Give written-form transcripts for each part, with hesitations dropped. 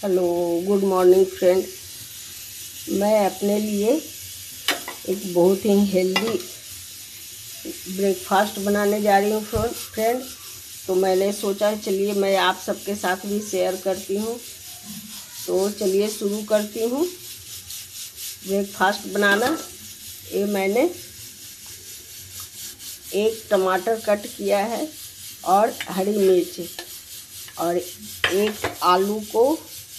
Hello, good morning friend. मैं अपने लिए एक बहुत ही हेल्दी ब्रेकफास्ट बनाने जा रही हूँ फ्रेंड। तो मैंने सोचा चलिए मैं आप सबके साथ भी शेयर करती हूँ। तो चलिए शुरू करती हूँ ब्रेकफास्ट बनाना। ये मैंने एक टमाटर कट किया है और हरी मिर्च और एक आलू को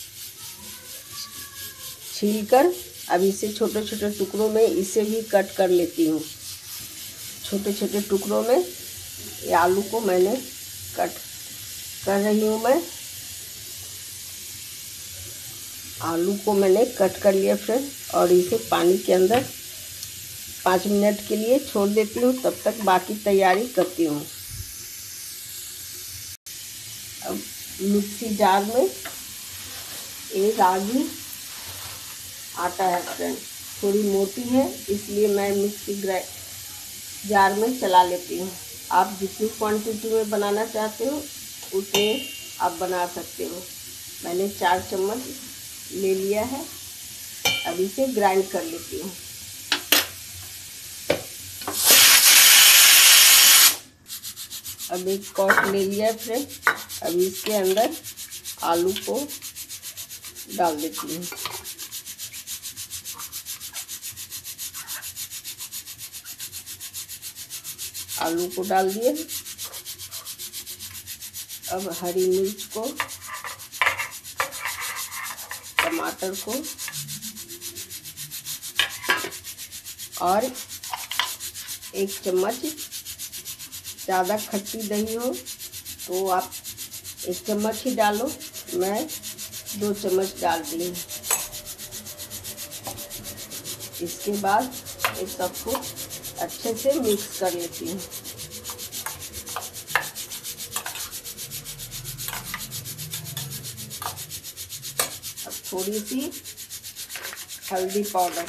छीलकर अब इसे छोटे छोटे टुकड़ों में इसे भी कट कर लेती हूँ। छोटे छोटे टुकड़ों में ये आलू को मैंने कट कर रही हूँ। मैं आलू को मैंने कट कर लिया फ्रेंड और इसे पानी के अंदर 5 मिनट के लिए छोड़ देती हूँ। तब तक बाकी तैयारी करती हूँ। अब मिक्सी जार में एक रागी आटा है फ्रेंड, थोड़ी मोटी है इसलिए मैं मिक्सी जार में चला लेती हूँ। आप जितनी क्वांटिटी में बनाना चाहते हो उतने आप बना सकते हो। मैंने 4 चम्मच ले लिया है। अब इसे ग्राइंड कर लेती हूँ। अब एक कप ले लिया फ्रेंड। अब इसके अंदर आलू को डाल देती हूँ। आलू को डाल दिए। अब हरी मिर्च को, टमाटर को और 1 चम्मच, ज़्यादा खट्टी दही हो तो आप 1 चम्मच ही डालो, मैं 2 चम्मच डाल दी। इसके बाद इस सबको अच्छे से मिक्स कर लेती हूँ। अब थोड़ी सी हल्दी पाउडर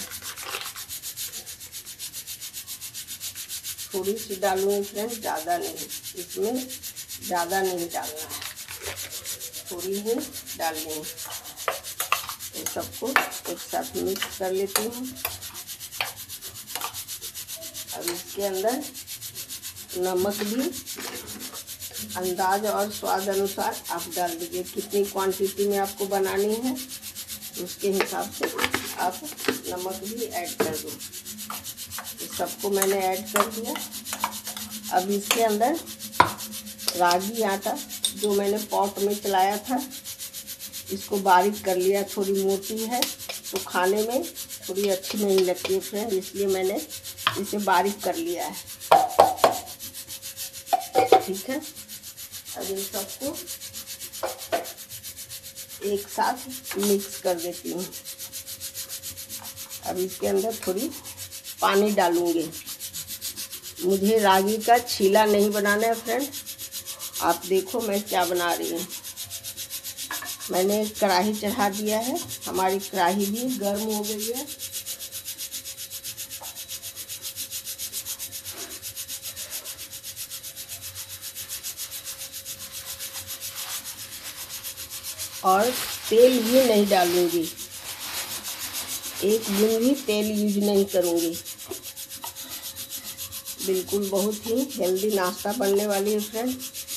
थोड़ी सी डालूंगी फ्रेंड, ज़्यादा नहीं। इसमें ज़्यादा नहीं डालना है, थोड़ी ही डालनी है। तो सबको एक साथ मिक्स कर लेती हूँ। अब इसके अंदर नमक भी अंदाज और स्वाद अनुसार आप डाल दीजिए। कितनी क्वांटिटी में आपको बनानी है उसके हिसाब से आप नमक भी ऐड कर दो। इस सबको मैंने ऐड कर दिया। अब इसके अंदर रागी आटा जो मैंने पॉट में चलाया था इसको बारीक कर लिया। थोड़ी मोटी है तो खाने में थोड़ी अच्छी नहीं लगती है फ्रेंड, इसलिए मैंने इसे बारीक कर लिया है। ठीक है। अब इन सबको एक साथ मिक्स कर देती हूँ। अब इसके अंदर थोड़ी पानी डालूंगी। मुझे रागी का छीला नहीं बनाना है फ्रेंड। आप देखो मैं क्या बना रही हूँ। मैंने कढ़ाई चढ़ा दिया है। हमारी कढ़ाई भी गर्म हो गई है। और तेल भी नहीं डालूंगी, एक बूंद भी तेल यूज नहीं करूंगी। बिल्कुल बहुत ही हेल्दी नाश्ता बनने वाली है फ्रेंड।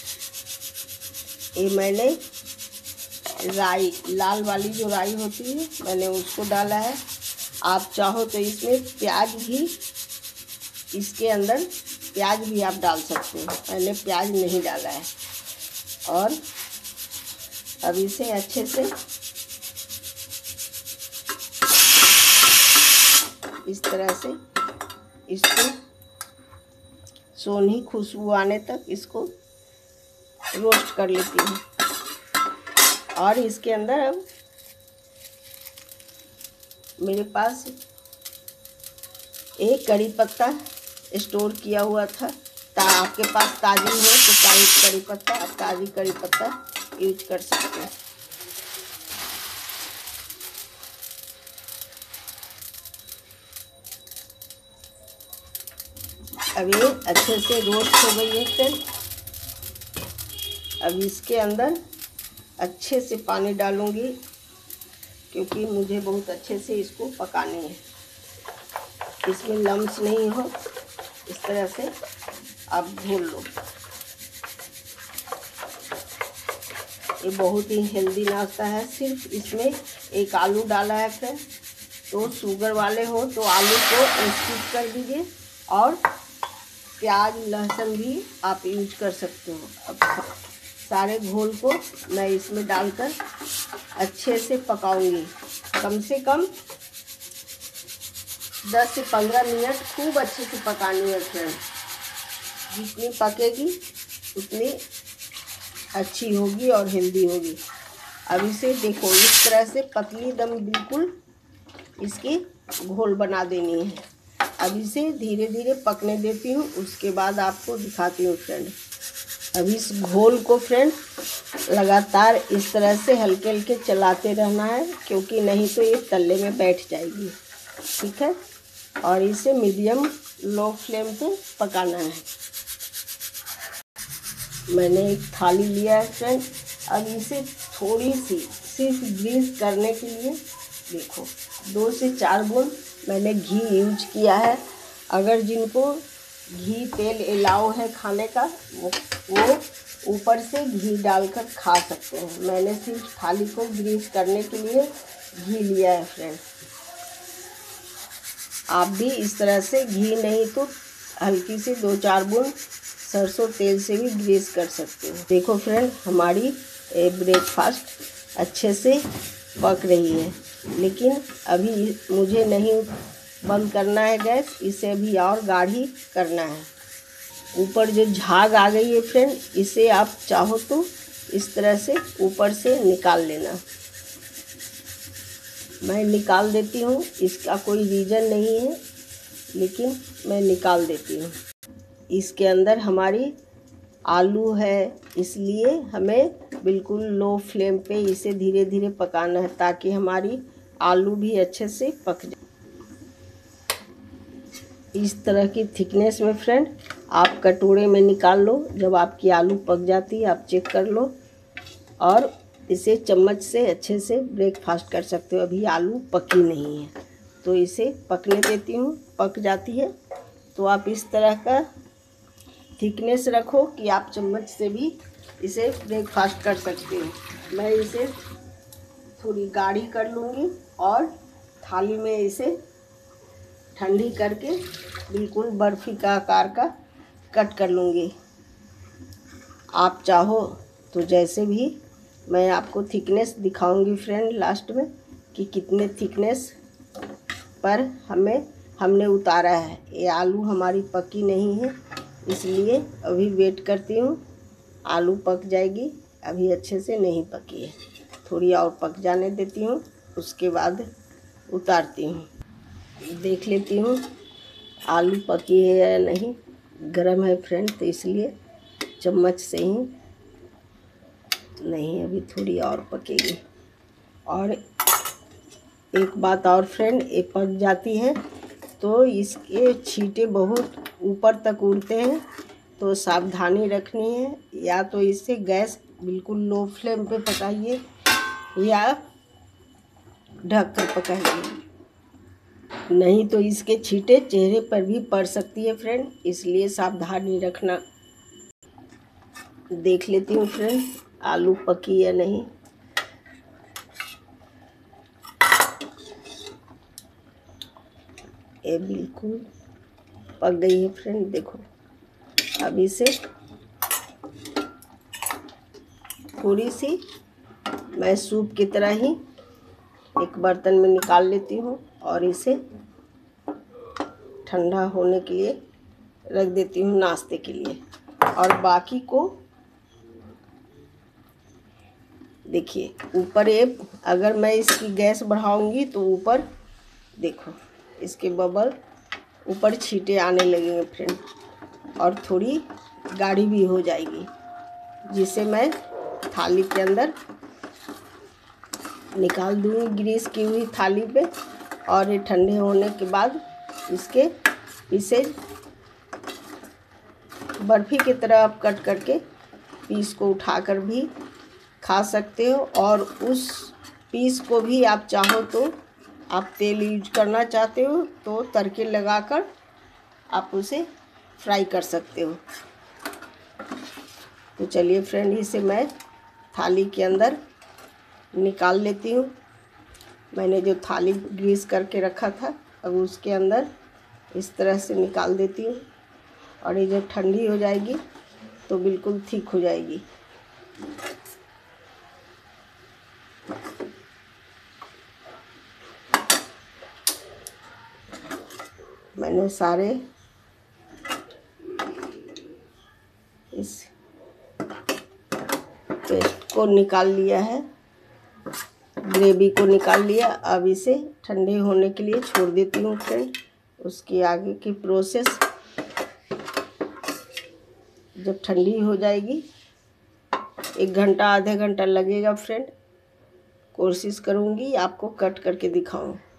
ये मैंने राई, लाल वाली जो राई होती है मैंने उसको डाला है। आप चाहो तो इसमें प्याज भी, इसके अंदर प्याज भी आप डाल सकते हैं। मैंने प्याज नहीं डाला है। और अब इसे अच्छे से इस तरह से इसको सोनी खुशबू आने तक इसको रोस्ट कर लेती हूँ। और इसके अंदर अब मेरे पास एक कड़ी पत्ता स्टोर किया हुआ था। आपके पास ताज़ी हो तो कड़ी पत्ता, आप ताज़ी कड़ी पत्ता यूज कर सकते हैं। अब ये अच्छे से रोस्ट हो गई है फ्रेंड। अब इसके अंदर अच्छे से पानी डालूंगी क्योंकि मुझे बहुत अच्छे से इसको पकानी है, इसमें लम्स नहीं हो। इस तरह से आप भून लो। ये बहुत ही हेल्दी नाश्ता है। सिर्फ इसमें एक आलू डाला है फ्रेंड, तो शुगर वाले हो तो आलू को स्किप कर दीजिए, और प्याज लहसुन भी आप यूज कर सकते हो। अब सारे घोल को मैं इसमें डालकर अच्छे से पकाऊंगी। कम से कम 10 से 15 मिनट खूब अच्छे से पकानी है फ्रेंड। जितनी पकेगी उतनी अच्छी होगी और हेल्दी होगी। अब इसे देखो, इस तरह से पतली दम बिल्कुल इसकी घोल बना देनी है। अब इसे धीरे धीरे पकने देती हूँ, उसके बाद आपको दिखाती हूँ फ्रेंड। अब इस घोल को फ्रेंड लगातार इस तरह से हल्के हल्के चलाते रहना है, क्योंकि नहीं तो ये तल्ले में बैठ जाएगी। ठीक है, और इसे मीडियम लो फ्लेम पे पकाना है। मैंने एक थाली लिया है फ्रेंड। अब इसे थोड़ी सी सिर्फ ग्रीस करने के लिए देखो 2 से 4 बूंद मैंने घी यूज किया है। अगर जिनको घी तेल अलाउ है खाने का, वो ऊपर से घी डालकर खा सकते हैं। मैंने सिर्फ थाली को ग्रीस करने के लिए घी लिया है फ्रेंड। आप भी इस तरह से घी नहीं तो हल्की सी 2-4 बूंद सरसों तेल से भी ग्रीस कर सकते हो। देखो फ्रेंड, हमारी ब्रेकफास्ट अच्छे से पक रही है, लेकिन अभी मुझे नहीं बंद करना है गैस, इसे अभी और गाढ़ी करना है। ऊपर जो झाग आ गई है फ्रेंड, इसे आप चाहो तो इस तरह से ऊपर से निकाल लेना। मैं निकाल देती हूँ, इसका कोई रीज़न नहीं है, लेकिन मैं निकाल देती हूँ। इसके अंदर हमारी आलू है, इसलिए हमें बिल्कुल लो फ्लेम पे इसे धीरे धीरे पकाना है, ताकि हमारी आलू भी अच्छे से पक जाए। इस तरह की थिकनेस में फ्रेंड आप कटोरे में निकाल लो। जब आपकी आलू पक जाती है आप चेक कर लो, और इसे चम्मच से अच्छे से ब्रेकफास्ट कर सकते हो। अभी आलू पकी नहीं है तो इसे पकने देती हूँ। पक जाती है तो आप इस तरह का थिकनेस रखो कि आप चम्मच से भी इसे ब्रेकफास्ट कर सकते हो। मैं इसे थोड़ी गाढ़ी कर लूँगी और थाली में इसे ठंडी करके बिल्कुल बर्फ़ी का आकार का कट कर लूँगी। आप चाहो तो जैसे भी, मैं आपको थिकनेस दिखाऊंगी फ्रेंड लास्ट में कि कितने थिकनेस पर हमने उतारा है। ये आलू हमारी पकी नहीं है, इसलिए अभी वेट करती हूँ। आलू पक जाएगी, अभी अच्छे से नहीं पकी है, थोड़ी और पक जाने देती हूँ, उसके बाद उतारती हूँ। देख लेती हूँ आलू पकी है या नहीं। गरम है फ्रेंड, तो इसलिए चम्मच से ही, नहीं अभी थोड़ी और पकेगी। और एक बात और फ्रेंड, ये पक जाती है तो इसके छींटे बहुत ऊपर तक उड़ते हैं, तो सावधानी रखनी है। या तो इसे गैस बिल्कुल लो फ्लेम पे पकाइए या ढक कर पकाइए, नहीं तो इसके छींटे चेहरे पर भी पड़ सकती है फ्रेंड, इसलिए सावधानी रखना। देख लेती हूँ फ्रेंड आलू पकी या नहीं। ये बिल्कुल पक गई है फ्रेंड, देखो। अब इसे थोड़ी सी मैं सूप की तरह ही एक बर्तन में निकाल लेती हूँ और इसे ठंडा होने के लिए रख देती हूँ नाश्ते के लिए। और बाकी को देखिए ऊपर, ये अगर मैं इसकी गैस बढ़ाऊंगी तो ऊपर देखो इसके बबल ऊपर छींटे आने लगेंगे फ्रेंड, और थोड़ी गाढ़ी भी हो जाएगी, जिसे मैं थाली के अंदर निकाल दूँगी ग्रीस की हुई थाली पे। और ये ठंडे होने के बाद इसके पीसेज बर्फ़ी की तरह आप कट करके पीस को उठाकर भी खा सकते हो, और उस पीस को भी आप चाहो तो आप तेल यूज करना चाहते हो तो तड़के लगाकर आप उसे फ्राई कर सकते हो। तो चलिए फ्रेंड, इसे मैं थाली के अंदर निकाल लेती हूँ। मैंने जो थाली ग्रीस करके रखा था अब उसके अंदर इस तरह से निकाल देती हूँ, और ये जब ठंडी हो जाएगी तो बिल्कुल ठीक हो जाएगी। मैंने सारे इस पेस्ट को निकाल लिया है, ग्रेवी को निकाल लिया। अब इसे ठंडे होने के लिए छोड़ देती हूँ फ्रेंड। उसकी आगे की प्रोसेस जब ठंडी हो जाएगी, 1 घंटा आधे घंटा लगेगा फ्रेंड। कोशिश करूँगी आपको कट करके दिखाऊं।